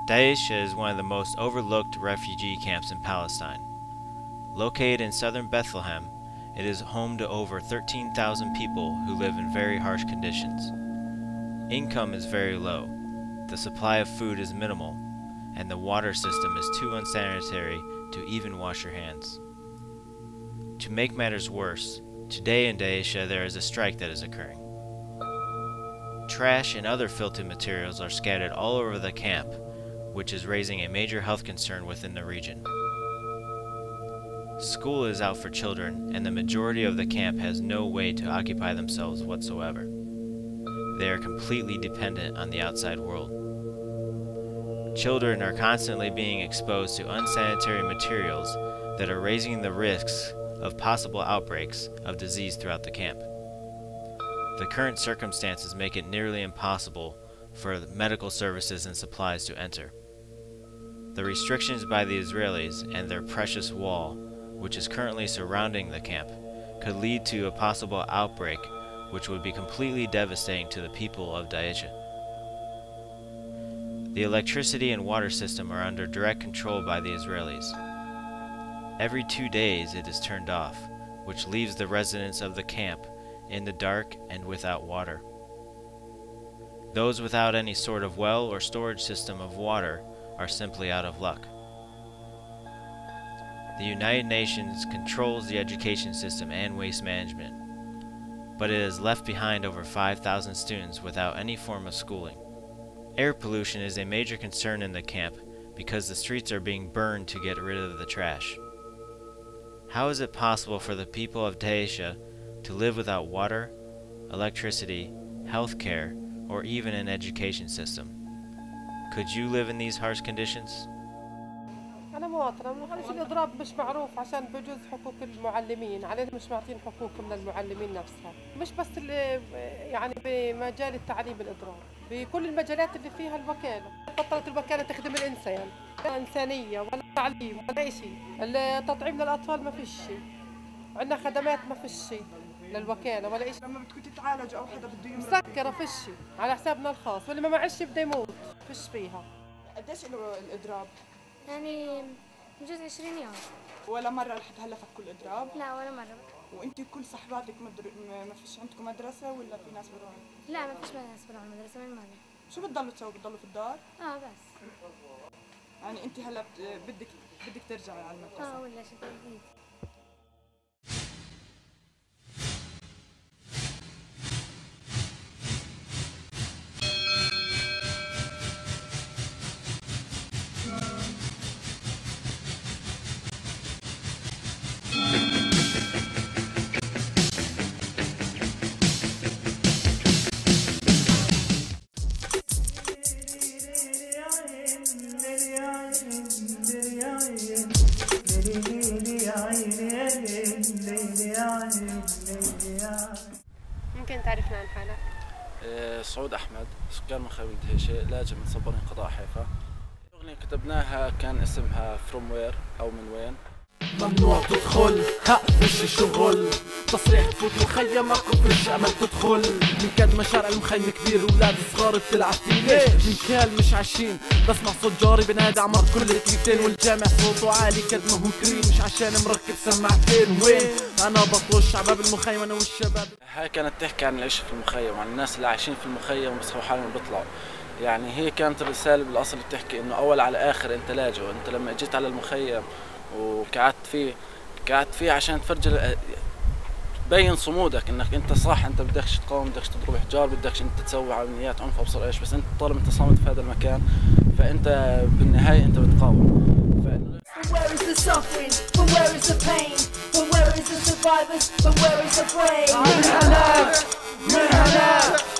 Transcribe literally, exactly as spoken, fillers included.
Dheisheh is one of the most overlooked refugee camps in Palestine. Located in southern Bethlehem, it is home to over thirteen thousand people who live in very harsh conditions. Income is very low, the supply of food is minimal, and the water system is too unsanitary to even wash your hands. To make matters worse, today in Dheisheh there is a strike that is occurring. Trash and other filthy materials are scattered all over the camp, which is raising a major health concern within the region. School is out for children, and the majority of the camp has no way to occupy themselves whatsoever. They are completely dependent on the outside world. Children are constantly being exposed to unsanitary materials that are raising the risks of possible outbreaks of disease throughout the camp. The current circumstances make it nearly impossible for medical services and supplies to enter. The restrictions by the Israelis and their precious wall, which is currently surrounding the camp, could lead to a possible outbreak which would be completely devastating to the people of Dheisheh. The electricity and water system are under direct control by the Israelis. Every two days it is turned off, which leaves the residents of the camp in the dark and without water. Those without any sort of well or storage system of water are simply out of luck. The United Nations controls the education system and waste management, but it has left behind over five thousand students without any form of schooling. Air pollution is a major concern in the camp because the streets are being burned to get rid of the trash. How is it possible for the people of Dheisheh to live without water, electricity, health care, or even an education system? Could you live in these harsh conditions? أنا مواطنة، معلش الإضراب مش معروف عشان بجوز حقوق المعلمين، علينا مش معطين حقوقهم للمعلمين نفسها، مش بس اللي يعني بمجال التعليم الإضراب، بكل المجالات اللي فيها الوكالة، بطلت الوكالة تخدم الإنسان، لا إنسانية ولا تعليم ولا شيء، التطعيم للأطفال ما فيش شيء، عندنا خدمات ما فيش شيء للوكالة ولا شيء. لما بدكم تتعالجوا أو حدا بده يمرض مسكرة فيش شيء، على حسابنا الخاص، واللي ما معش بده يموت، فيش فيها. قديش له الإضراب؟ يعني بجوز عشرين يوم. ولا مرة لحد هلا فكوا الإضراب؟ لا ولا مرة. وأنتِ كل صحباتك مدر... ما فيش عندكم مدرسة ولا في ناس بروحوا؟ لا ما فيش ناس بروحوا المدرسة من مرة. شو بتضلوا تسووا؟ بتضلوا في الدار؟ اه بس. يعني أنتِ هلا بدك بدك ترجعي على المدرسة؟ اه ولا شيء جديد. ممكن تعرفنا عن حالك؟ سعود أحمد، سكان من خيمة دهيشة، لاجئ من صبرين قضاء حيفا. الأغنية كتبناها كان اسمها From Where أو من وين. ممنوع تدخل، هقفش شغل، تصريح تفوت مخيم ماكوفش امل تدخل، من كاد مشارع المخيم كبير ولاد صغار بتلعب فيه، من كال مش عايشين بسمع صوت جاري بنادي عمر كل دقيقتين، والجامع صوته عالي كد ما هو كريم، مش عشان مركب سماعتين، وين انا بطوش عباب المخيم انا والشباب. هاي كانت تحكي عن العيش في المخيم، عن الناس اللي عايشين في المخيم وبيصحوا حالهم بيطلعوا. يعني هي كانت الرسالة بالاصل بتحكي انه اول على اخر انت لاجئ، انت لما اجيت على المخيم وقعدت فيه قعدت فيه عشان تفرجل تبين صمودك انك انت صح، انت بدكش تقاوم، بدكش تضرب حجار، بدكش انت تسوي عمليات عنف ابصر ايش، بس انت طالما انت صامد في هذا المكان فانت بالنهايه انت بتقاوم. From where is the suffering? From where is the pain? From where is the survivors? From where is the brain?